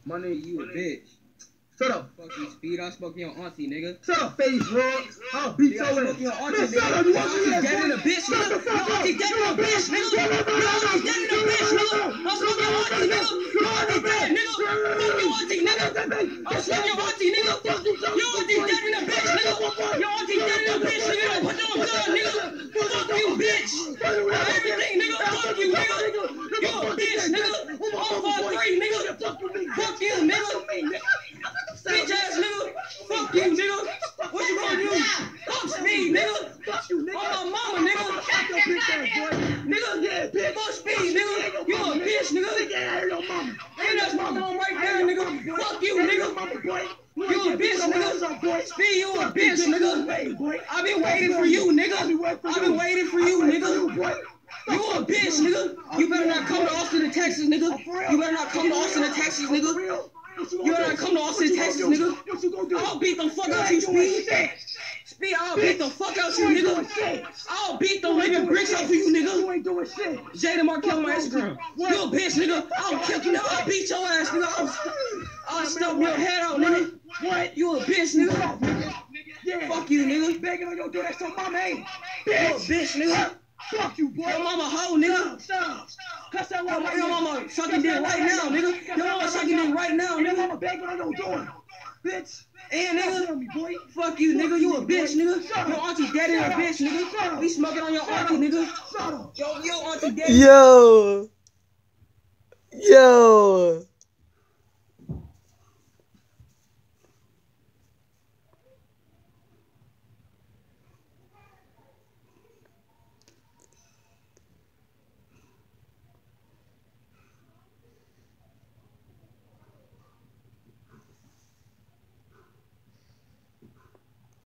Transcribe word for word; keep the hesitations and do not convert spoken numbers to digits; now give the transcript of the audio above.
My nigga, you a bitch. Shut up. Fuck you, Speed. I'll smoke your auntie, nigga. Shut up, face, bro. I'll beat your ass. Smoke your auntie, Shut nigga. up, you Your want auntie me dead in a bitch, nigga. Your auntie dead in a bitch, nigga. Your auntie dead in a bitch, nigga. I'll smoke your auntie, nigga. Your auntie dead, nigga. Fuck your auntie, nigga. I'll smoke your auntie, nigga. Your auntie dead in a bitch, nigga. Your auntie dead in a bitch, nigga. Don't put them on gun, nigga. Fuck you, bitch. Everything, nigga. Fuck you, nigga. You a bitch, nigga. one five three, nigga. Fuck you, nigga. Bitch ass nigga. Fuck you, nigga. What you gonna do? Fuck Speed, nigga. Fuck you, nigga. On my mama, nigga. Fuck your bitch ass, boy. Nigga, yeah, bitch. Fuck Speed, nigga. You a bitch, nigga. Yeah, your mama. And that's my mom right there, nigga. Fuck you, nigga. Mama, boy. You a bitch, nigga. Speed, you a bitch, nigga. I been waiting for you, nigga. I been waiting for you, nigga. You a bitch, nigga. You better not come to Austin, Texas, nigga. You better not come to Austin, Texas, nigga. You better not come to Austin, Texas, nigga. I'll beat the fuck out you, Speed. Speed, I'll beat the fuck out you, nigga. I'll beat the living bricks out for you, nigga. You ain't doing shit. Jada Mark on my Instagram. You a bitch, nigga. I'll kick you, nigga. I'll beat your ass, nigga. I'll, I'll stump your head out, nigga. What? You a bitch, nigga. Yeah. Fuck you, nigga. Begging on your door, that's your mama, ain't. You a bitch, nigga. Fuck you, boy. Your mama hoe, nigga. Stop. Cuss that your, your mama sucking dick right now, nigga. Your mama sucking dick right now, nigga. Your mama begging on your door, bitch. And nigga, me, boy. Fuck you, nigga. You a bitch, nigga. Your auntie dead in a bitch, nigga. We smoking on your auntie, nigga. Yo, yo, auntie dead. Yo. Yo.